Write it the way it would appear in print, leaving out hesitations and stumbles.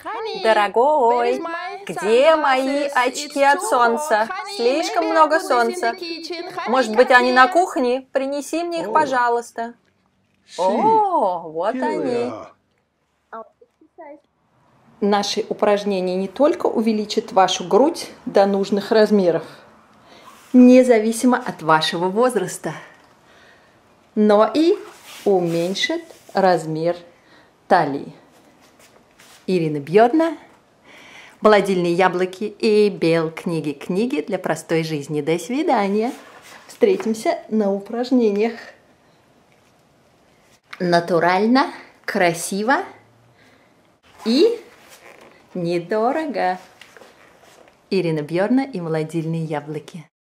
Дорогой, где мои очки от солнца? Слишком много солнца. Может быть, они на кухне? Принеси мне их, пожалуйста. О, вот они. Наши упражнения не только увеличат вашу грудь до нужных размеров, независимо от вашего возраста, но и уменьшат размер талии. Ирина Бьорна, «Молодильные яблоки» и Бел книги. Книги для простой жизни. До свидания. Встретимся на упражнениях. Натурально, красиво и недорого. Ирина Бьорна и «Молодильные яблоки».